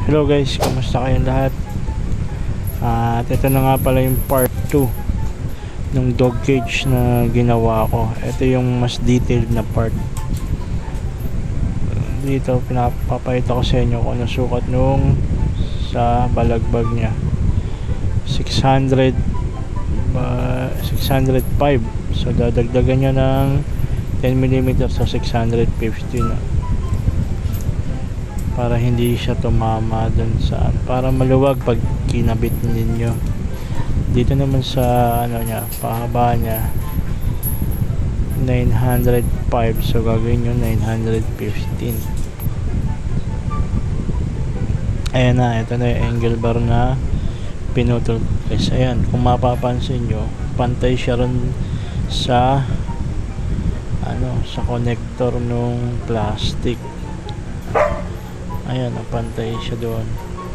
Hello guys, kamusta kayong lahat? At ito na nga pala yung part 2 ng dog cage na ginawa ko. Ito yung mas detailed na part. Dito pinapapakita ko sa inyo kung ano sukat nung sa balagbag niya. 605. So dadagdagan niya ng 10mm sa 650 na. Para hindi siya tumama dun sa para maluwag pag kinabit ninyo. Dito naman sa ano niya, pahaba niya 905, so gagawin nyo 915. Ayan na, ito na yung angle bar na pinutol guys. Ayan, kung mapapansin nyo, pantay siya ron sa ano, sa connector nung plastic. Ayan, napantay siya doon.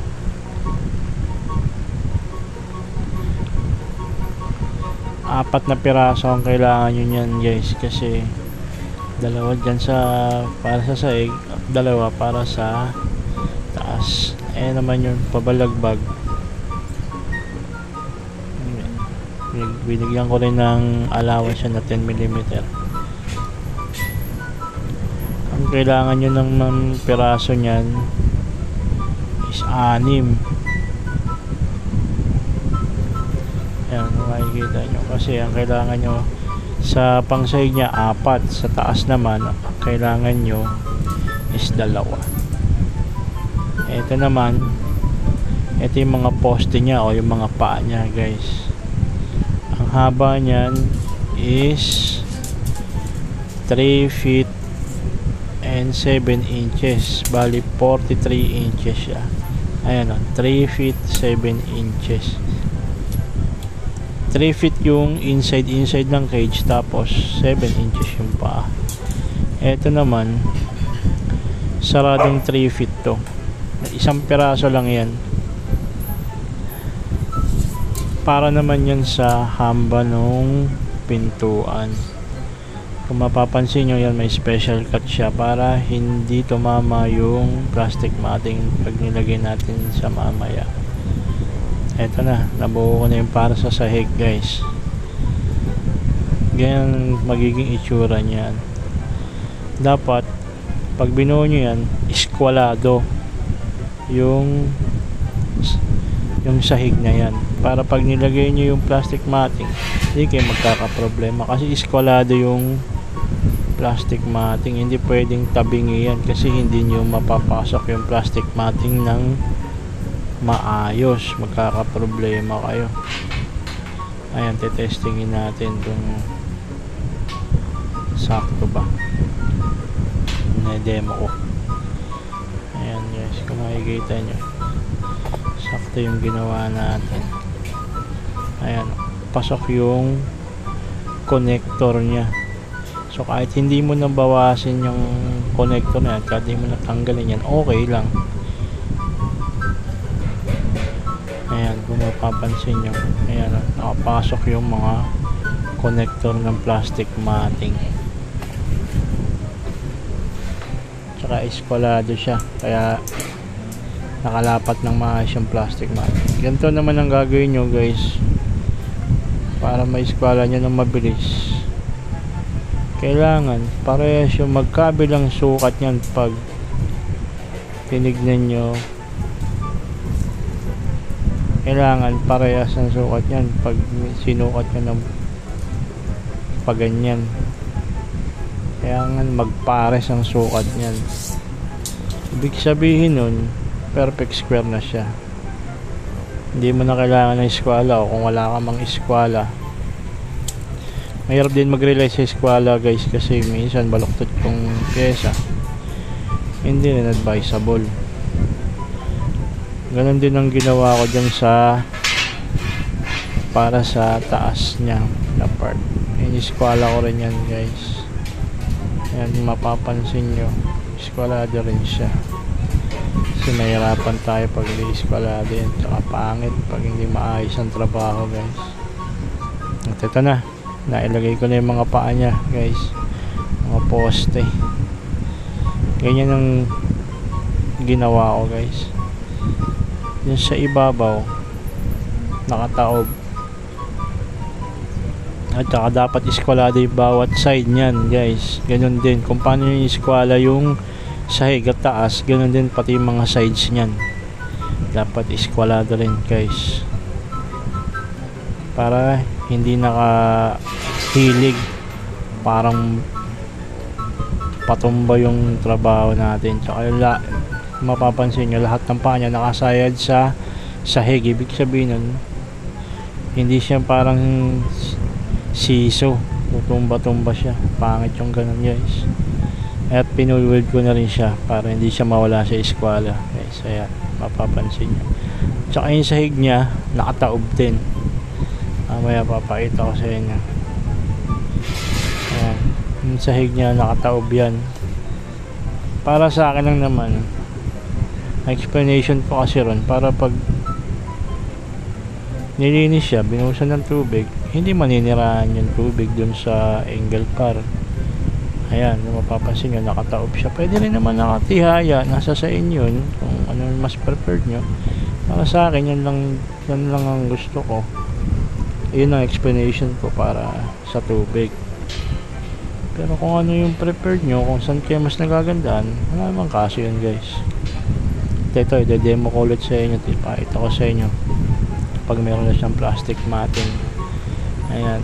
Apat na piraso ang kailangan nyo yan guys, kasi dalawa dyan sa para sa saig, dalawa para sa taas. Ayan naman yung pabalagbag. Binigyan ko rin ng allowance na 10mm. Kailangan nyo ng piraso nyan is 6. Ayan, makikita nyo kasi ang kailangan nyo sa pangsahig nya 4, sa taas naman kailangan nyo is 2. Ito naman, ito yung mga poste nya o yung mga paa nya guys. Ang haba nyan is 3 feet and 7 inches, bali 43 inches siya. Ayan o, 3 feet 7 inches. 3 feet yung inside ng cage, tapos 7 inches yung paa. Eto naman saradong 3 feet to, isang piraso lang yan. Para naman yan sa hamba nung pintuan. Kung mapapansin nyo yan, may special cut siya para hindi tumama yung plastic matting pag nilagay natin sa mamaya. Eto na, nabuo ko na yung para sa sahig guys. Ganyan magiging itsura niyan. Dapat pag binuo nyo yan, iskwalado yung sahig na yan, para pag nilagay nyo yung plastic matting hindi kayo magkakaproblema, kasi iskwalado yung plastic matting. Hindi pwedeng tabingi yan kasi hindi nyo mapapasok yung plastic matting ng maayos, magkakaproblema kayo. Ayan, tetestingin natin kung sakto ba. Na-demo ko. Ayan guys, kung makikita nyo, sakto yung ginawa natin. Ayan, pasok yung connector nya. So kahit hindi mo nabawasin yung connector na yan, kahit hindi mo natanggalin yan, okay lang. Ayan, kung mapapansin nyo, ayan, nakapasok yung mga connector ng plastic matting. Tsaka iskwalado siya, kaya nakalapat ng maayos yung plastic matting. Ganito naman ang gagawin nyo guys, para maiskwala nyo ng mabilis. Kailangan parehas yung magkabilang sukat nyan. Pag tinignan nyo, kailangan parehas ang sukat nyan pag sinukat nyo ng paganyan. Kailangan magpares ang sukat nyan. Ibig sabihin nun, perfect square na siya. Hindi mo na kailangan ng eskwala, o kung wala ka mang eskwala, mahirap din mag-rely sa eskwala guys, kasi minsan baluktot yung pyesa, hindi rin advisable. Ganon din ang ginawa ko dyan sa para sa taas nya na part. Eskwala ko rin yan guys. Ayan, mapapansin nyo, eskwalado rin siya. Kasi nahirapan tayo pag hindi eskwalado yan, tsaka pangit pag hindi maayos ang trabaho guys. At ito na, nailagay ko na yung mga paa nya guys, mga poste. Ganyan ang ginawa ko guys. Yung sa ibabaw nakataob. At saka dapat iskwalado yung bawat side nyan guys. Ganun din kung paano yung iskwala yung sahig at taas, ganun din pati yung mga sides nyan dapat iskwalado rin guys, para hindi nakahilig, parang patumba yung trabaho natin. Tsaka mapapansin nyo lahat ng paa niya nakasayad sa sahig. Ibig sabihin nun, hindi siya parang siso, tutumba-tumba siya, pangit yung ganun guys. At pinulweld ko na rin siya para hindi siya mawala sa eskwala guys. Ayan, mapapansin nyo. Tsaka yung sahig niya nakataob din. Mamaya papakita ko sa inyo. Ayan, yung sahig niya nakataob yan. Para sa akin lang naman, explanation ko kasi ron, para pag nilinis siya, binuhusan ng tubig, hindi maniniraan yung tubig dun sa angle par. Ayan, kung mapapansin nyo, nakataob siya. Pwede rin naman nakatihaya, nasa sa inyo yun, kung ano mas preferred nyo. Para sa akin, yan lang ang gusto ko. Yun ang explanation ko para sa tubig. Pero kung ano yung preferred nyo, kung saan kayo mas nagagandaan, wala naman kaso yun guys. Ito, i-demo ko ulit sa inyo. Ipakita ko sa inyo pag meron na siyang plastic matting. Ayan,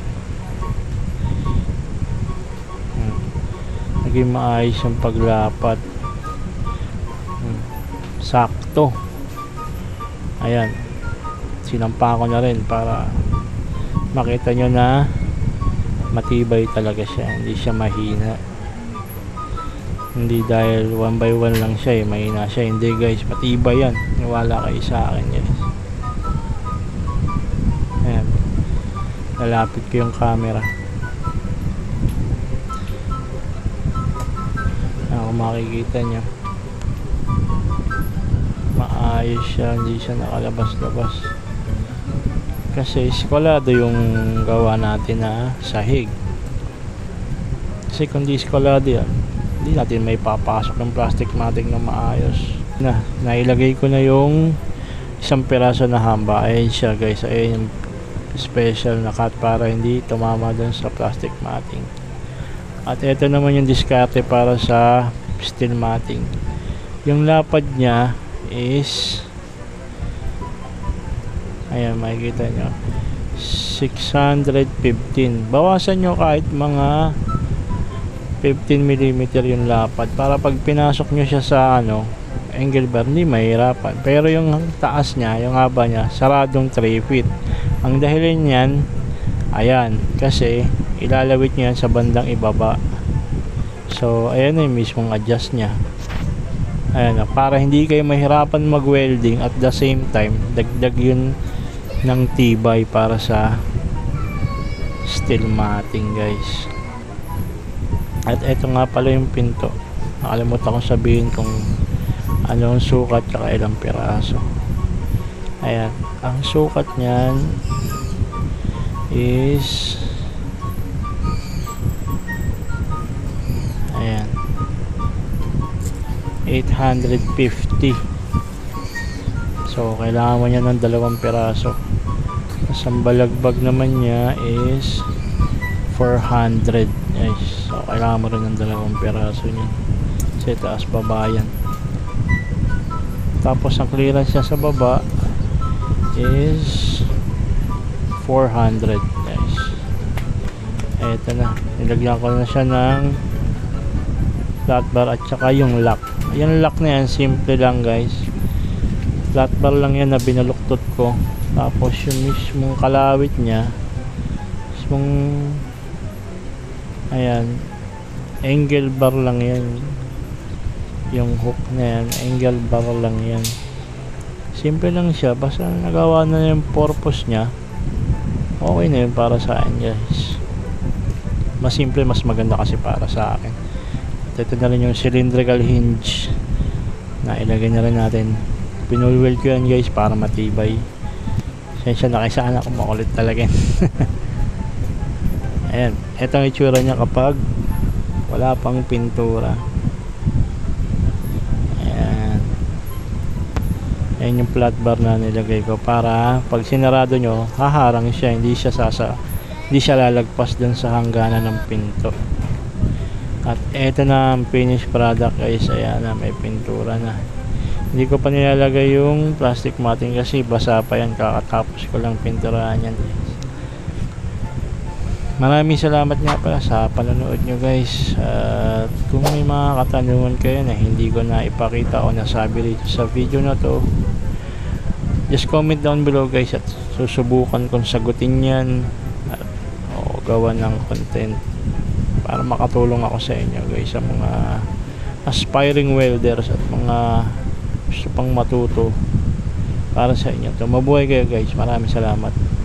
naging maayos yung paglapat, sakto. Ayan, sinampa ko na rin para makita nyo na matibay talaga siya, hindi siya mahina. Hindi dahil 1 by 1 lang siya mahina siya, hindi guys, matibay yan, niwala kayo sa akin guys. Ayan, lalapit ko yung camera. Kung makikita nyo, maayos siya, hindi siya nakalabas-labas kasi iskwalado yung gawa natin na sahig. Kasi kung di iskwalado yan, hindi natin may papasok ng plastic matting na maayos. Nailagay ko na yung isang piraso na hamba. Ayan siya guys, ayan yung special na cut para hindi tumama dun sa plastic matting. At ito naman yung diskarte para sa steel matting. Yung lapad niya is, ayan, makikita nyo, 615. Bawasan nyo kahit mga 15mm yung lapad para pag pinasok nyo siya sa angle bar, hindi mahirapan. Pero yung taas niya, yung haba niya, saradong 3 feet. Ang dahilan niyan, ayan, kasi ilalawit nyo yan sa bandang ibaba. So ayan na yung mismong adjust nya. Ayan na, para hindi kayo mahirapan mag welding, at the same time dagdag yun ng tibay para sa steel matting guys. At eto nga pala yung pinto, nakalimutan kong sabihin kung anong sukat at ilang piraso. Ayan, ang sukat nyan is, ayan, 850. So kailangan mo niya ng 2 piraso. Tapos ang balagbag naman niya is 400 guys. So kailangan mo rin ng 2 piraso niya kasi taas baba yan. Tapos ang clearance niya sa baba is 400 guys. Eto na, nilagyan ko na siya ng flat bar at saka yung lock. Yung lock na yan, simple lang guys, flat bar lang yan na binaluktot ko. Tapos yung mismong kalawit niya, mismong, ayan, angle bar lang yan. Yung hook na yan, angle bar lang yan. Simple lang siya, basta nagawa na yung purpose niya, okay na yun para sa akin guys. Mas simple, mas maganda kasi para sa akin. At ito na rin yung cylindrical hinge na ilagay na rin natin. Pinulweld ko yan guys para matibay. Sensya na kaysa anak ko, makulit talaga. Ayan, ito ang itsura niya kapag wala pang pintura. Ayan. Ayan yung flat bar na nilagay ko para pag sinarado nyo, haharang siya, hindi siya lalagpas dun sa hangganan ng pinto. At eto na ang finished product guys. Ayan na, may pintura na. Hindi ko pa nilalagay yung plastic matting kasi basa pa yan, kakatapos ko lang pinturahan yan. Maraming salamat nga pala sa panonood nyo guys. At kung may mga katanungan kayo na hindi ko na ipakita o nasabi rito sa video na to, just comment down below guys at susubukan kong sagutin yan at gawa ng content para makatulong ako sa inyo guys, sa mga aspiring welders at mga gusto pang matuto. Para sa inyo to. Mabuhay kayo guys. Maraming salamat.